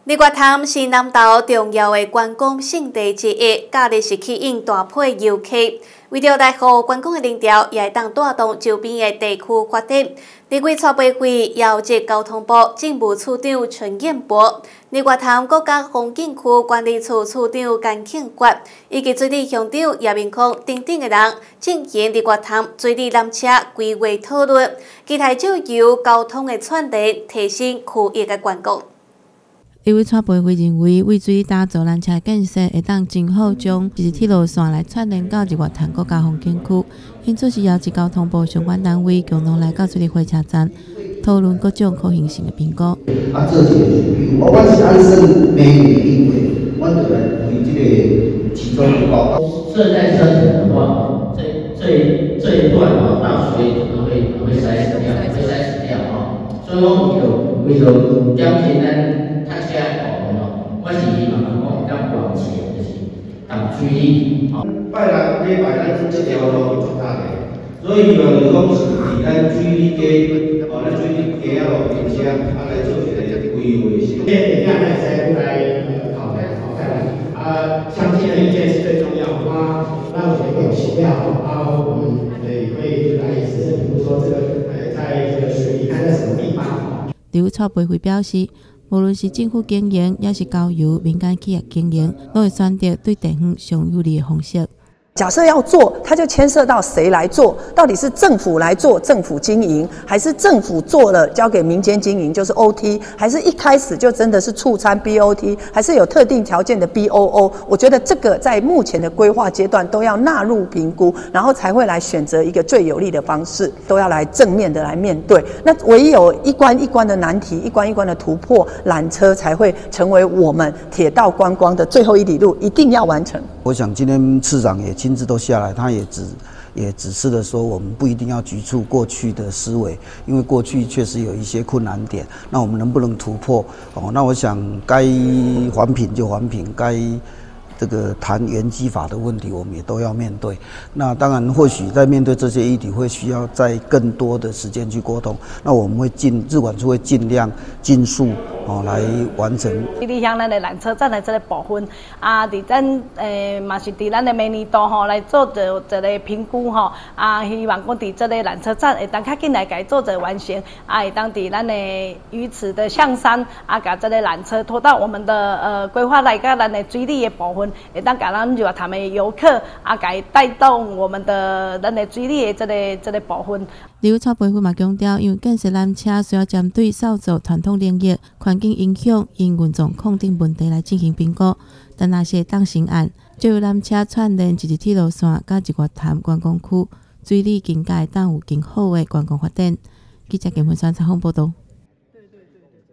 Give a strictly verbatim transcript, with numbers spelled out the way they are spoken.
日月潭是南投重要的观光胜地之一，假日是吸引大批游客。为着来互观光的人潮，也会当带动周边的地区发展。日月采买会邀集交通部政务处长陈彦博、日月潭国家风景区管理处处长甘庆国以及水利乡长叶明康等等的人进行日月潭水利缆车规划讨论，期待借由交通的串联，提升区域的观光。 日月采买会认为，为水打造缆车建设，会当真好将一日铁路线来串联到日月潭国家风景区，因此是邀集交通部相关单位共同来到水利火车站，讨论各种可行性的评估。 啊，做一个比如，我我是按算每月因为，我就来为这个其中一报告。 设在车程的话，这这这一段啊，大水可能会会塞死掉，会塞死掉啊。所以我有为了减轻咱。 车哦，我是嘛讲较关切，就是淡水里。 拜六礼拜咱这条路会做大的，所以就是讲是伫咱水里街，哦，咱水里街啊路边车啊来做一个规划性。 这点样来才来呃考虑考虑啊，相信的意见是最重要的。那那我觉得有需要啊，我们也会来实施，比如说这个呃，在这个水里看在什么地方。 日月采买会表示。 无论是政府经营，也是交由民间企业经营，都会选择对地方上有利的方式。 假设要做，它就牵涉到谁来做？到底是政府来做，政府经营，还是政府做了交给民间经营，就是 O T， 还是一开始就真的是促参 B O T， 还是有特定条件的 B O O？ 我觉得这个在目前的规划阶段都要纳入评估，然后才会来选择一个最有利的方式，都要来正面的来面对。那唯有一关一关的难题，一关一关的突破，缆车才会成为我们铁道观光的最后一里路，一定要完成。 我想今天市长也。 亲自都下来，他也指也指示了说，我们不一定要局促过去的思维，因为过去确实有一些困难点。那我们能不能突破？哦，那我想该环评就环评，该这个谈原基法的问题，我们也都要面对。那当然，或许在面对这些议题，会需要在更多的时间去沟通。那我们会尽日管处会尽量尽速。 哦，来完成。水利乡咱的缆车站的这个部分啊，伫咱诶嘛是伫咱的明年度吼来做着一个评估吼啊，希望讲伫这个缆车站会当较紧来改做着完成啊，会当伫咱的鱼池的象山啊，把这个缆车拖到我们的呃规划来到咱的水利的部分，会当把咱日月潭的游客啊，改带动我们的咱的水利的这个这个部分。 日月采买会嘛强调，因为建设缆车需要针对扫帚传统领域。 环境影响、因运状况等问题来进行评估，但那些当成案，就由缆车串联一日铁路线，甲日月潭观光区水利境界，当有更好的观光发展。记者金文山采访报道。